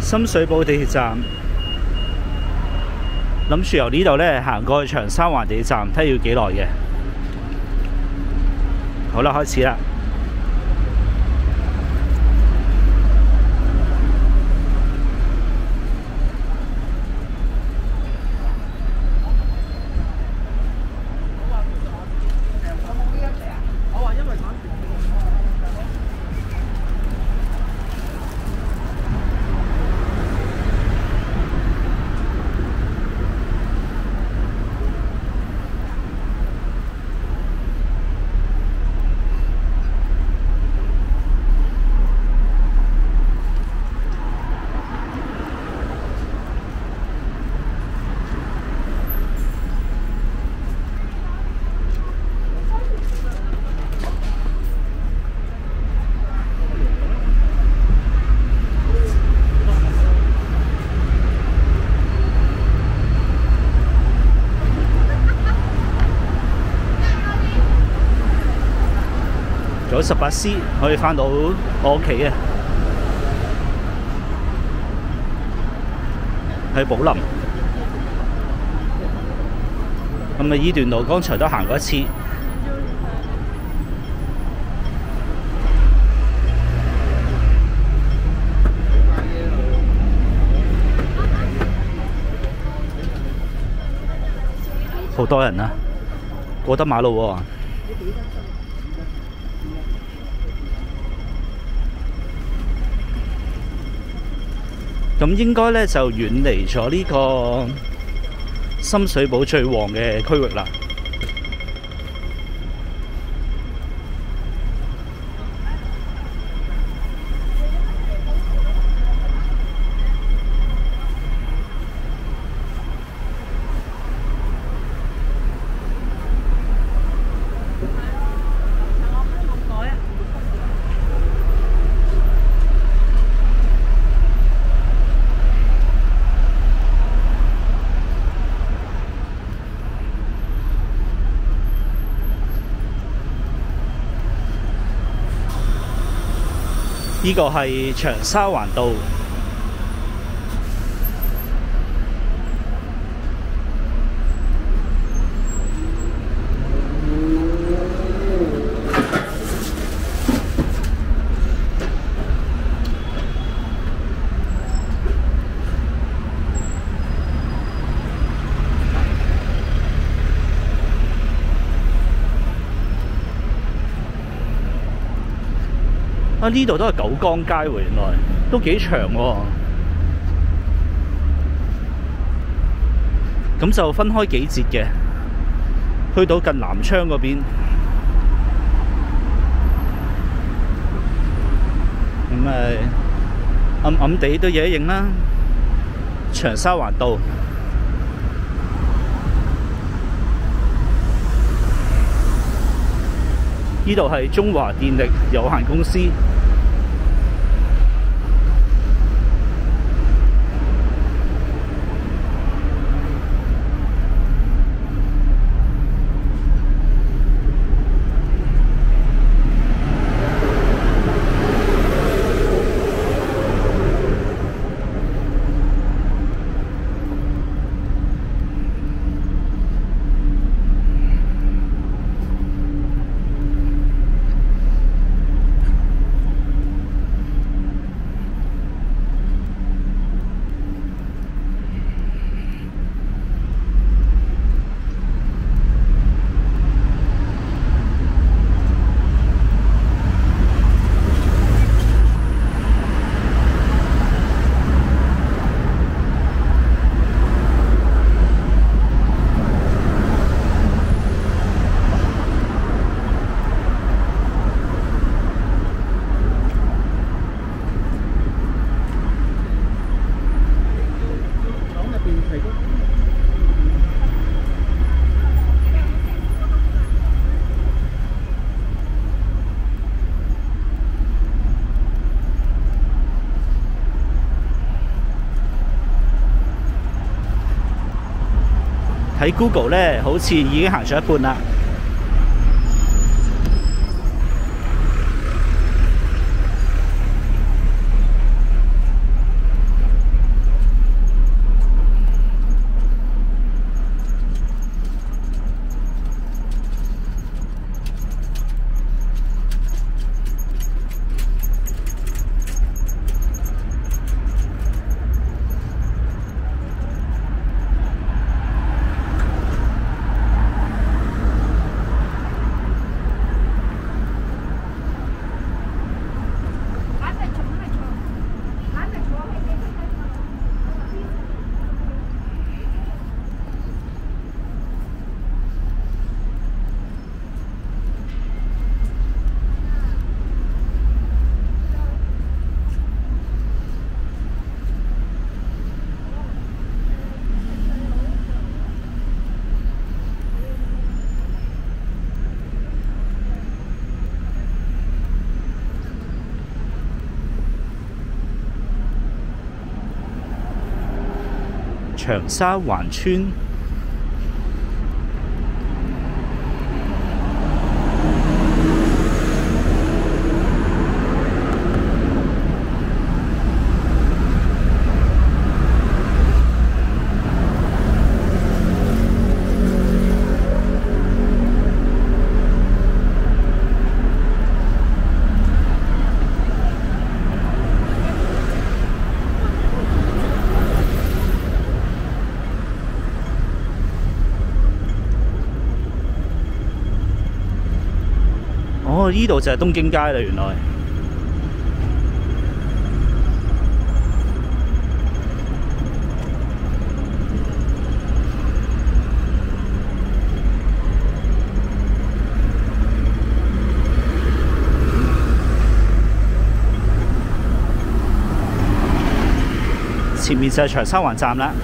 深水埗地鐵站，諗住由呢度咧行過去長沙灣地鐵站，睇要幾耐嘅。好啦，開始啦！有18C 可以返到我屋企嘅，喺寶林。咁啊，依段路剛才都行過一次。好多人啊，過得馬路喎。咁應該咧就遠離咗呢個深水埗最旺嘅區域啦。呢個係長沙灣道。呢度都係九江街喎，原來都幾長喎。咁就分開幾節嘅，去到近南昌嗰邊。咁咪暗暗地都嘢影啦。長沙灣道。呢度係中華電力有限公司。喺 Google 咧，好似已經行咗一半啦。 長沙灣村。哦，呢度就係東京街啦，原來。前面就係長沙灣站啦。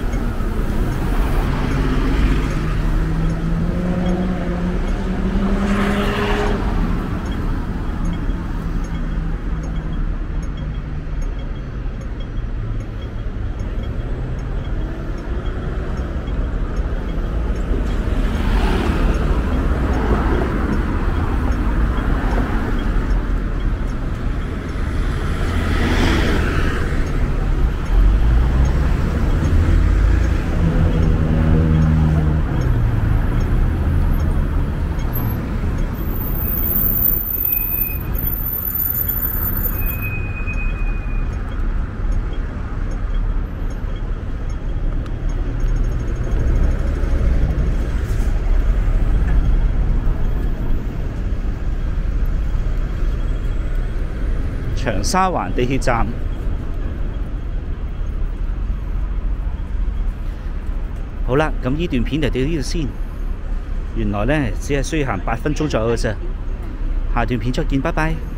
長沙灣地鐵站。好啦，咁呢段片就到呢度先。原來呢，只係需要行8分鐘左右嘅啫。下段片再見，拜拜。